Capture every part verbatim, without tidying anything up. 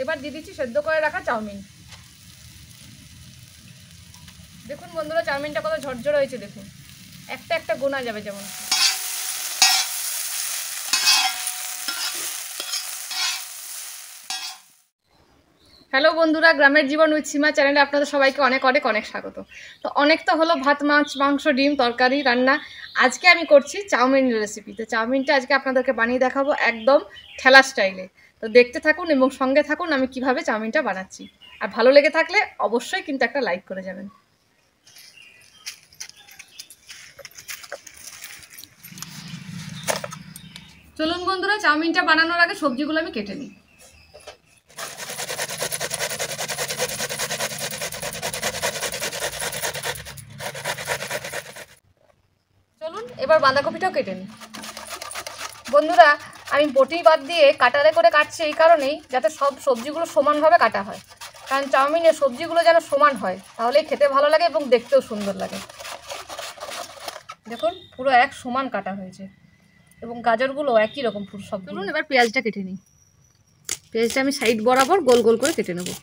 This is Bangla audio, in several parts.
এবার দিয়ে দিচ্ছি সেদ্ধ করে রাখা চাউমিন। দেখুন বন্ধুরা চাউমিনটা কত ঝরঝরে হয়েছে, দেখুন একটা একটা গোনা যাবে যেমন। হ্যালো বন্ধুরা, গ্রামের জীবন উইথ সীমা চ্যানেলে আপনাদের সবাইকে অনেক অনেক অনেক স্বাগত। তো অনেক তো হলো ভাত, মাছ, মাংস, ডিম, তরকারি রান্না। আজকে আমি করছি চাউমিন রেসিপি। তো চাউমিনটা আজকে আপনাদেরকে বানিয়ে দেখাবো একদম ঠেলা স্টাইলে। তো দেখতে থাকুন এবং সঙ্গে থাকুন আমি কিভাবে চাউমিনটা বানাচ্ছি। আর ভালো লেগে থাকলে অবশ্যই কিন্তু একটা লাইক করে যাবেন। চলুন বন্ধুরা, চাউমিনটা বানানোর আগে সবজিগুলো আমি কেটে নিই। চলুন এবার বাঁধাকপিটাও কেটে নিই। বন্ধুরা আমি বটি বাদ দিয়ে কাটারে করে কাটছি এই কারণেই, যাতে সব সবজিগুলো সমানভাবে কাটা হয়। কারণ চাউমিনের সবজিগুলো যেন সমান হয়, তাহলেই খেতে ভালো লাগে এবং দেখতেও সুন্দর লাগে। দেখুন পুরো এক সমান কাটা হয়েছে এবং গাজরগুলো একই রকম পুরো সব। চলুন এবার পেঁয়াজটা কেটে নিই। পেঁয়াজটা আমি সাইড বরাবর গোল গোল করে কেটে নেব।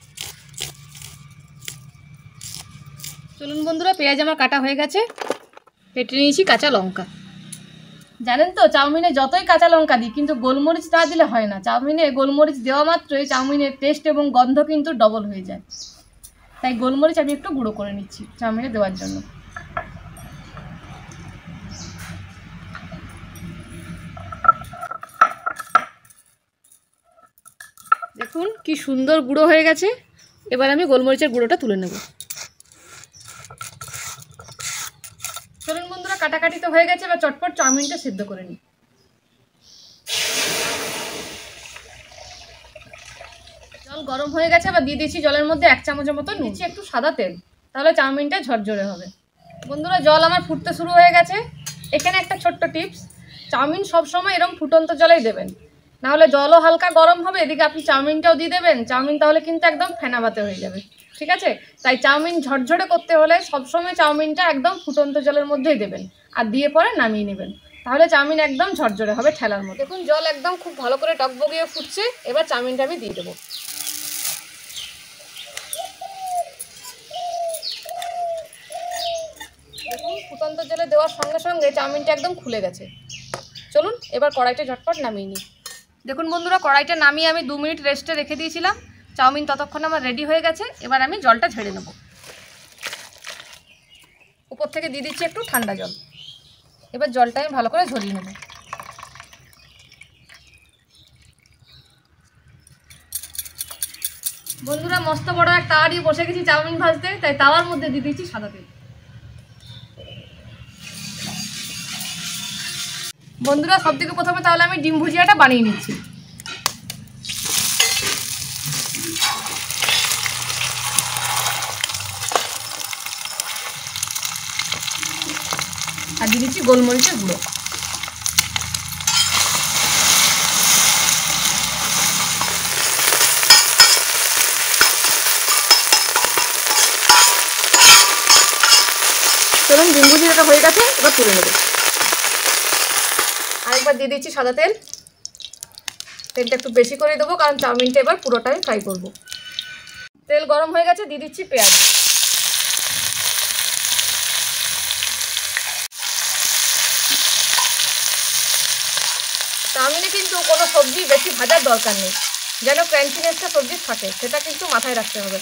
চলুন বন্ধুরা, পেঁয়াজ আমার কাটা হয়ে গেছে। কেটে নিয়েছি কাঁচা লঙ্কা। জানেন তো চাউমিনে যতই কাঁচা লঙ্কা দিই কিন্তু গোলমরিচ না দিলে হয় না। চাউমিনে গোলমরিচ দেওয়া মাত্রই চাউমিনের টেস্ট এবং গন্ধ কিন্তু ডবল হয়ে যায়। তাই গোলমরিচ আমি একটু গুঁড়ো করে নিচ্ছি চাউমিনে দেওয়ার জন্য। দেখুন কি সুন্দর গুঁড়ো হয়ে গেছে। এবার আমি গোলমরিচের গুঁড়োটা তুলে নেব। চলুন বন্ধুরা, কাটাকাটি তো হয়ে গেছে, এবার চটপট চাউমিনটা সিদ্ধ করে নিই। জল গরম হয়ে গেছে, আবার দিয়ে দিয়েছি জলের মধ্যে এক চামচের মতো নিচ্ছি একটু সাদা তেল, তাহলে চাউমিনটা ঝরঝরে হবে। বন্ধুরা জল আমার ফুটতে শুরু হয়ে গেছে। এখানে একটা ছোট্ট টিপস, চাউমিন সবসময় এরকম ফুটন্ত জলেই দেবেন, নাহলে জলও হালকা গরম হবে, এদিকে আপনি চাউমিনটাও দিয়ে দেবেন, চাউমিন তাহলে কিন্তু একদম ফেনাবাতে হয়ে যাবে। ঠিক আছে, তাই চাউমিন ঝরঝরে করতে হলে সবসময় চাউমিনটা একদম ফুটন্ত জলের মধ্যেই দেবেন আর দিয়ে পরে নামিয়ে নেবেন, তাহলে চাউমিন একদম ঝরঝরে হবে ঠেলার মধ্যে। দেখুন জল একদম খুব ভালো করে টকবগিয়ে ফুটছে। এবার চাউমিনটা আমি দিয়ে দেবো। দেখুন ফুটন্ত জলে দেওয়ার সঙ্গে সঙ্গে চাউমিনটা একদম খুলে গেছে। চলুন এবার কড়াইটা ঝটপট নামিয়ে নিই। দেখুন বন্ধুরা কড়াইটা নামিয়ে আমি দু মিনিট রেস্টে রেখে দিয়েছিলাম। চাউমিন ততক্ষণ আমার রেডি হয়ে গেছে। এবার আমি জলটা ঝেড়ে নেব। উপর থেকে দিয়ে দিচ্ছি একটু ঠান্ডা জল। এবার জলটা আমি ভালো করে ঝরিয়ে নেব। বন্ধুরা মস্ত বড় এক তাওয়া দিয়ে বসে গেছি চাউমিন ভাজতে, তাই তাওয়ার মধ্যে দিয়ে দিচ্ছি সাদা তেল। বন্ধুরা সব থেকে প্রথমে তাহলে আমি ডিম ভুজিয়াটা বানিয়ে নিচ্ছি। আর দিয়ে দিচ্ছি গোলমরিচের গুঁড়ো। চলুন ডিম ভুজিয়াটা হয়ে গেছে, এবার তুলে নেব। আরেকবার দিয়ে দিচ্ছি সাদা তেল। তেলটা একটু বেশি করে দেবো, কারণ চাউমিনটা এবার পুরোটাই ফ্রাই করব। তেল গরম হয়ে গেছে, দিয়ে দিচ্ছি পেঁয়াজ। চাউমিনে কিন্তু কোনো সবজি বেশি ভাজার দরকার নেই, যেন ক্রাঞ্চিনেসটা সবজির থাকে সেটা কিন্তু মাথায় রাখতে হবে।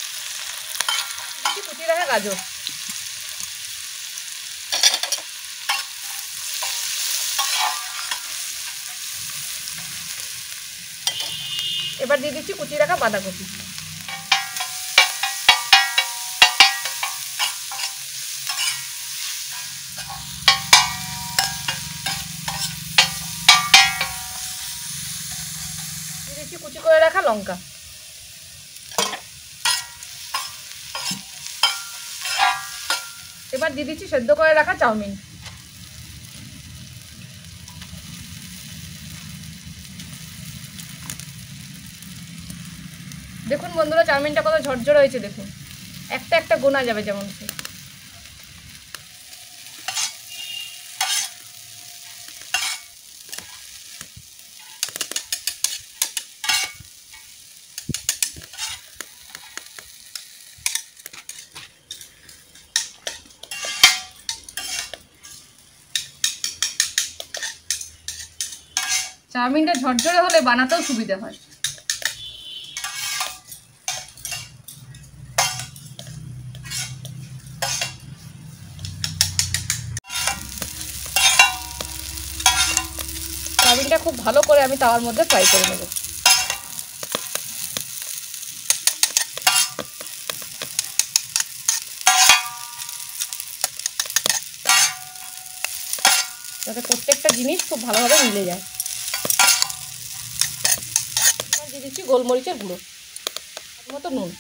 কুচি রাখা গাজর, এবার দিয়ে দিচ্ছি কুচি রাখা বাঁধাকপি। দিয়ে দিচ্ছি কুচি করে রাখা লঙ্কা। এবার দিয়ে দিচ্ছি সেদ্ধ করে রাখা চাউমিন। দেখুন বন্ধুরা চাউমিনটা কত ঝরঝরে হয়েছে, দেখুন একটা একটা গোনা যাবে যেমন। চাউমিনটা ঝরঝরে হলে বানাতেও সুবিধা হয়। চাউমিনটা খুব ভালো করে আমি তাওয়ার মধ্যে ফ্রাই করে নেব। যাতে প্রত্যেকটা জিনিস খুব ভালোভাবে মিলে যায়। দিয়ে দিচ্ছি গোলমরিচের গুঁড়ো, মতো নুন।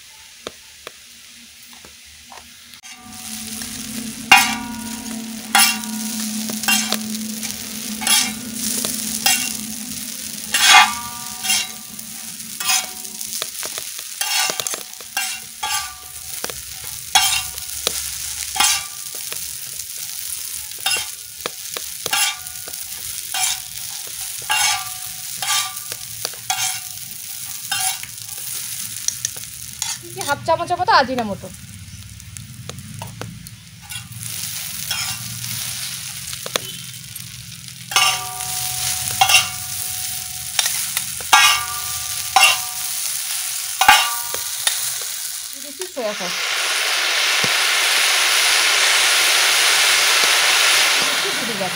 হাফ চামচের মতো আজিনা মতো। দিচ্ছি সোয়া সস, ভিনেগার।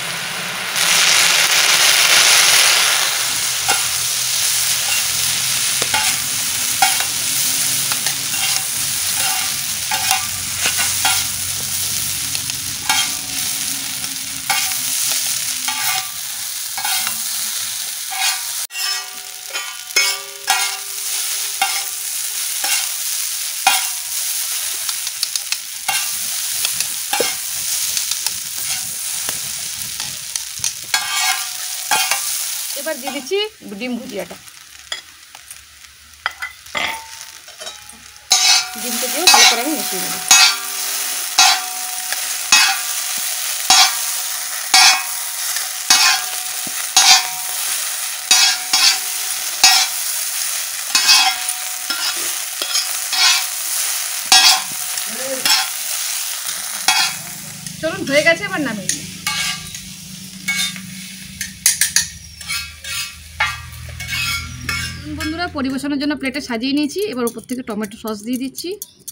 এবার দিয়ে দিচ্ছি ডিম ভুজিয়াটা। ডিমটা দিয়েও ভালো করে আমি মিশিয়ে নেব। চলুন, হয়ে গেছে, এবার নামিয়ে নিই। বন্ধুরা, পরিবেশনের জন্য প্লেটে সাজিয়ে নিয়েছি। এবার উপর থেকে টমেটো সস দিয়ে দিচ্ছি।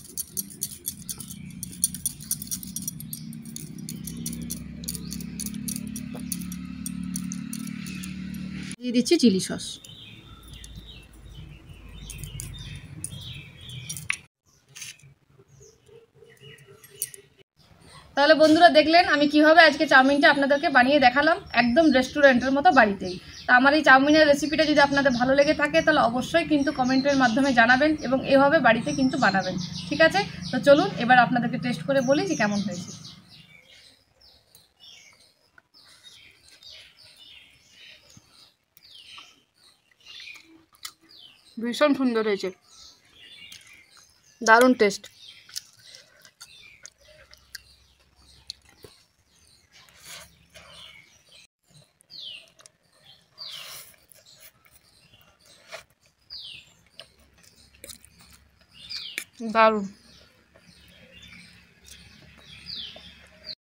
দিয়ে দিচ্ছি চিলি সস। তাহলে বন্ধুরা, দেখলেন আমি কিভাবে আজকে চাউমিনটা আপনাদেরকে বানিয়ে দেখালাম, একদম রেস্টুরেন্টের মতো বাড়িতেই। তা আমার এই চাউমিনের রেসিপিটা যদি আপনাদের ভালো লেগে থাকে তাহলে অবশ্যই কিন্তু কমেন্টের মাধ্যমে জানাবেন এবং এভাবে বাড়িতে কিন্তু বানাবেন। ঠিক আছে, তো চলুন এবার আপনাদেরকে টেস্ট করে বলি যে কেমন হয়েছে। ভীষণ সুন্দর হয়েছে, দারুণ টেস্ট। দারুণ।